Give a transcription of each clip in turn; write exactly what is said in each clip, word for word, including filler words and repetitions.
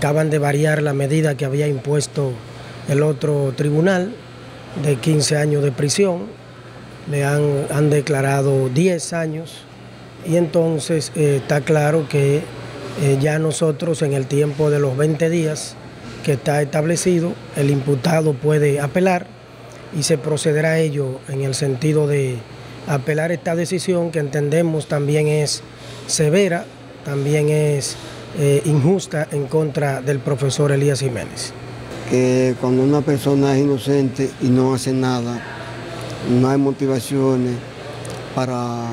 acaban de variar la medida que había impuesto el otro tribunal de quince años de prisión, le han, han declarado diez años y entonces eh, está claro que eh, ya nosotros en el tiempo de los veinte días que está establecido, el imputado puede apelar y se procederá a ello en el sentido de apelar esta decisión que entendemos también es severa, también es eh, injusta en contra del profesor Elías Jiménez. Que cuando una persona es inocente y no hace nada, no hay motivaciones para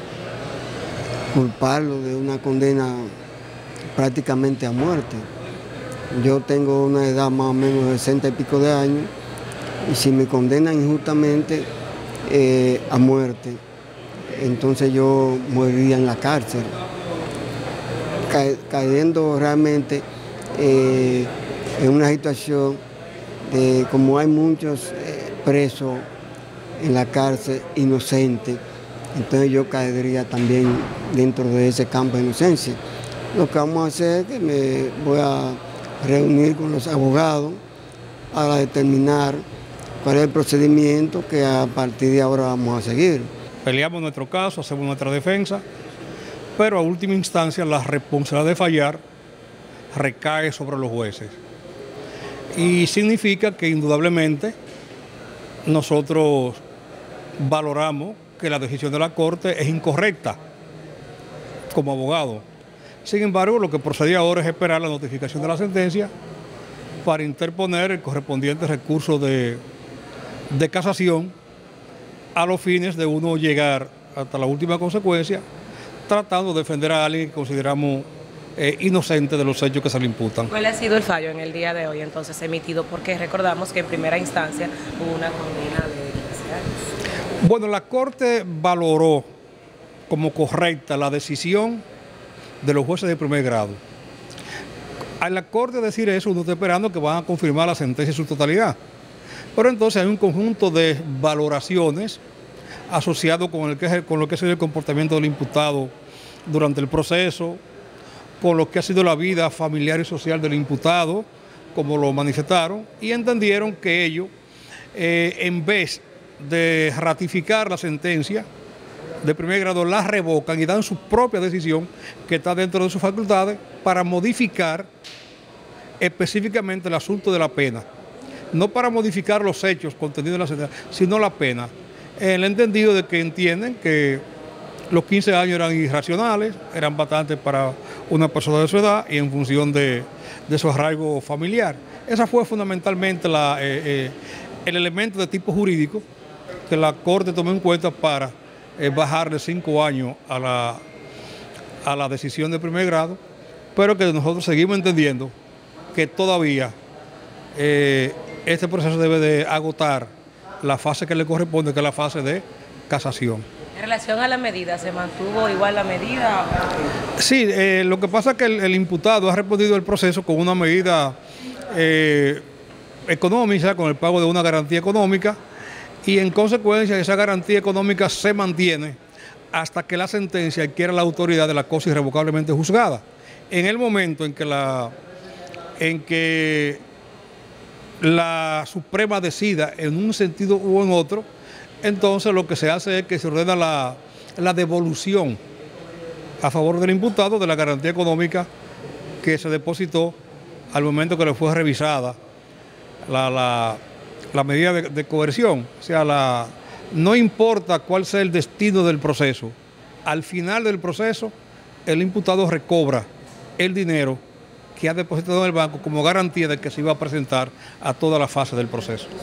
culparlo de una condena prácticamente a muerte. Yo tengo una edad más o menos de sesenta y pico de años y si me condenan injustamente eh, a muerte, entonces yo moriría en la cárcel, ca cayendo realmente eh, en una situación de como hay muchos eh, presos en la cárcel inocentes, entonces yo caería también dentro de ese campo de inocencia. Lo que vamos a hacer es que me voy a reunir con los abogados para determinar cuál es el procedimiento que a partir de ahora vamos a seguir. Peleamos nuestro caso, hacemos nuestra defensa, pero a última instancia la responsabilidad de fallar recae sobre los jueces. Y significa que indudablemente nosotros valoramos que la decisión de la Corte es incorrecta como abogado. Sin embargo, lo que procedía ahora es esperar la notificación de la sentencia para interponer el correspondiente recurso de, de casación a los fines de uno llegar hasta la última consecuencia, tratando de defender a alguien que consideramos eh, inocente de los hechos que se le imputan. ¿Cuál ha sido el fallo en el día de hoy entonces emitido? Porque recordamos que en primera instancia hubo una condena de quince años. Bueno, la Corte valoró como correcta la decisión de los jueces de primer grado. A la Corte decir eso, uno está esperando que van a confirmar la sentencia en su totalidad. Pero entonces hay un conjunto de valoraciones asociados con, el que, con lo que ha sido el comportamiento del imputado durante el proceso, con lo que ha sido la vida familiar y social del imputado, como lo manifestaron, y entendieron que ellos, eh, en vez de ratificar la sentencia de primer grado, la revocan y dan su propia decisión, que está dentro de sus facultades, para modificar específicamente el asunto de la pena. No para modificar los hechos contenidos en la sentencia, sino la pena. En el entendido de que entienden que los quince años eran irracionales, eran bastantes para una persona de su edad y en función de, de su arraigo familiar. Esa fue fundamentalmente la, eh, eh, el elemento de tipo jurídico que la Corte tomó en cuenta para eh, bajarle cinco años a la, a la decisión de primer grado, pero que nosotros seguimos entendiendo que todavía eh, este proceso debe de agotar la fase que le corresponde, que es la fase de casación. ¿En relación a la medida, se mantuvo igual la medida? Sí, eh, lo que pasa es que el, el imputado ha respondido al proceso con una medida eh, económica, con el pago de una garantía económica, y en consecuencia esa garantía económica se mantiene hasta que la sentencia adquiera la autoridad de la cosa irrevocablemente juzgada. En el momento en que la, en que la Suprema decida en un sentido u en otro, entonces lo que se hace es que se ordena la, la devolución a favor del imputado de la garantía económica que se depositó al momento que le fue revisada la, la, la medida de, de coerción. O sea, la, no importa cuál sea el destino del proceso, al final del proceso el imputado recobra el dinero que ha depositado en el banco como garantía de que se iba a presentar a toda la fase del proceso.